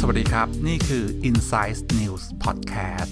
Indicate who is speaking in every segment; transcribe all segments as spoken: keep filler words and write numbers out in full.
Speaker 1: วัสดีครับนี่คือ Insights News Podcast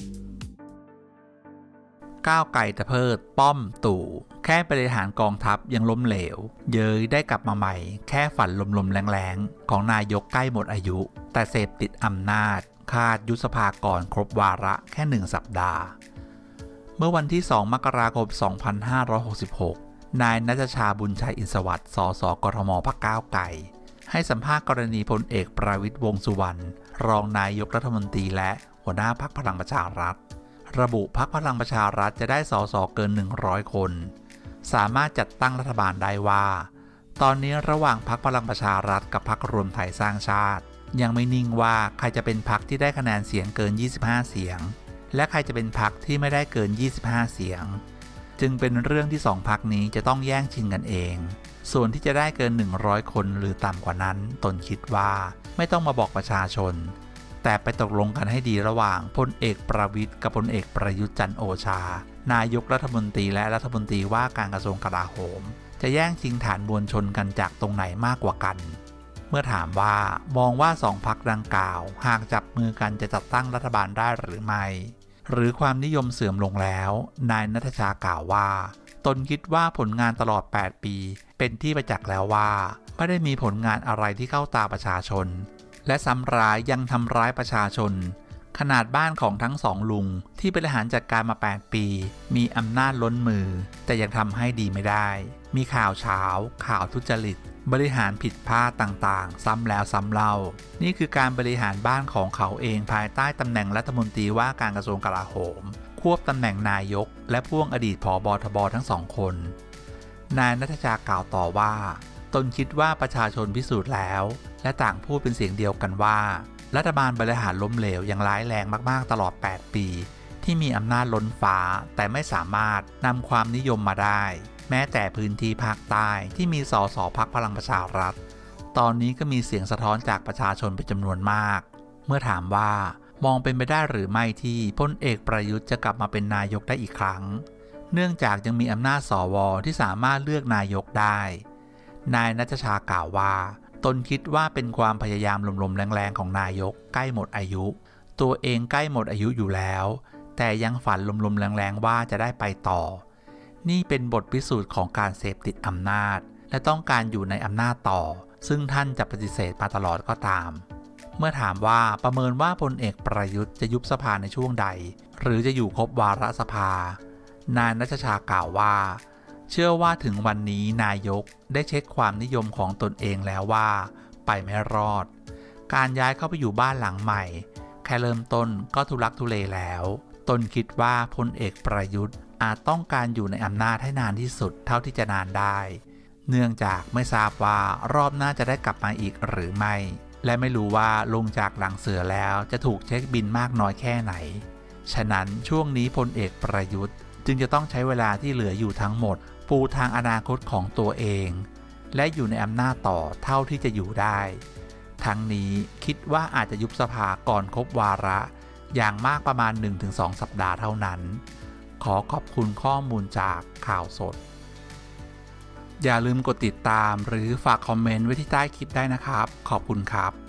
Speaker 1: ก้าวไกลตะเพิดป้อมตู่แค่บริหารกองทัพยังล้มเหลวเย้ยได้กลับมาใหม่แค่ฝันลมๆแรงๆของนายกใกล้หมดอายุแต่เสพติดอำนาจคาดยุบสภาก่อนครบวาระแค่หนึ่งสัปดาห์เมื่อวันที่สองมกราคมสองพันห้าร้อยหกสิบหกนายณัฐชาบุญชัยอินทร์สวัสดิ์สสกทมพรรคก้าวไกลให้สัมภาษณ์กรณีพลเอกประวิตรวงษ์สุวรรณรองนายกรัฐมนตรีและหัวหน้าพรรคพลังประชารัฐระบุพรรคพลังประชารัฐจะได้สสเกินหนึ่งร้อยคนสามารถจัดตั้งรัฐบาลได้ว่าตอนนี้ระหว่างพรรคพลังประชารัฐกับพรรครวมไทยสร้างชาติยังไม่นิ่งว่าใครจะเป็นพรรคที่ได้คะแนนเสียงเกินยี่สิบห้าเสียงและใครจะเป็นพรรคที่ไม่ได้เกินยี่สิบห้าเสียงจึงเป็นเรื่องที่สองพรรคนี้จะต้องแย่งชิงกันเองส่วนที่จะได้เกินหนึ่งร้อยคนหรือต่ำกว่านั้นตนคิดว่าไม่ต้องมาบอกประชาชนแต่ไปตกลงกันให้ดีระหว่างพลเอกประวิตรกับพลเอกประยุทธ์จันทร์โอชานายกรัฐมนตรีและรัฐมนตรีว่าการกระทรวงกลาโหมจะแย่งชิงฐานมวลชนกันจากตรงไหนมากกว่ากันเมื่อถามว่ามองว่าสองพรรคดังกล่าวหากจับมือกันจะจัดตั้งรัฐบาลได้หรือไม่หรือความนิยมเสื่อมลงแล้วนายณัฐชากล่าวว่าตนคิดว่าผลงานตลอดแปดปีเป็นที่ประจักษ์แล้วว่าไม่ได้มีผลงานอะไรที่เข้าตาประชาชนและซ้ำร้ายยังทำร้ายประชาชนขนาดบ้านของทั้งสองลุงที่บริหารจัดการมาแปดปีมีอำนาจล้นมือแต่ยังทำให้ดีไม่ได้มีข่าวเช้าข่าวทุจริตบริหารผิดพลาดต่างๆซ้ำแล้วซ้ำเล่านี่คือการบริหารบ้านของเขาเองภายใต้ตำแหน่งรัฐมนตรีว่าการกระทรวงกลาโหมควบตำแหน่งนายกและพ่วงอดีตผบ.ทบ.ทั้งสองคนนายณัฐชากล่าวต่อว่าตนคิดว่าประชาชนพิสูจน์แล้วและต่างพูดเป็นเสียงเดียวกันว่ารัฐบาลบริหารล้มเหลวอย่างร้ายแรงมากๆตลอดแปดปีที่มีอำนาจล้นฟ้าแต่ไม่สามารถนำความนิยมมาได้แม้แต่พื้นที่ภาคใต้ที่มีสสพรรคพลังประชารัฐตอนนี้ก็มีเสียงสะท้อนจากประชาชนเป็นจำนวนมากเมื่อถามว่ามองเป็นไปได้หรือไม่ที่พลเอกประยุทธ์จะกลับมาเป็นนายกได้อีกครั้งเนื่องจากยังมีอำนาจสวที่สามารถเลือกนายกได้นายณัฐชากล่าวว่าตนคิดว่าเป็นความพยายามลมๆแรงๆของนายกใกล้หมดอายุตัวเองใกล้หมดอายุอยู่แล้วแต่ยังฝันลมๆแรงๆว่าจะได้ไปต่อนี่เป็นบทพิสูจน์ของการเสพติดอำนาจและต้องการอยู่ในอำนาจต่อซึ่งท่านจะปฏิเสธมาตลอดก็ตามเมื่อถามว่าประเมินว่าพลเอกประยุทธ์จะยุบสภาในช่วงใดหรือจะอยู่ครบวาระสภานายณัฐชากล่าวว่าเชื่อว่าถึงวันนี้นายกได้เช็คความนิยมของตนเองแล้วว่าไปไม่รอดการย้ายเข้าไปอยู่บ้านหลังใหม่แค่เริ่มต้นก็ทุลักทุเลแล้วตนคิดว่าพลเอกประยุทธ์อาจต้องการอยู่ในอำนาจให้นานที่สุดเท่าที่จะนานได้เนื่องจากไม่ทราบว่ารอบหน้าจะได้กลับมาอีกหรือไม่และไม่รู้ว่าลงจากหลังเสือแล้วจะถูกเช็คบินมากน้อยแค่ไหนฉะนั้นช่วงนี้พลเอกประยุทธ์จึงจะต้องใช้เวลาที่เหลืออยู่ทั้งหมดปูทางอนาคตของตัวเองและอยู่ในอำนาจต่อเท่าที่จะอยู่ได้ทั้งนี้คิดว่าอาจจะยุบสภาก่อนครบวาระอย่างมากประมาณ หนึ่งถึงสอง สัปดาห์เท่านั้นขอขอบคุณข้อมูลจากข่าวสดอย่าลืมกดติดตามหรือฝากคอมเมนต์ไว้ที่ใต้คลิปได้นะครับขอบคุณครับ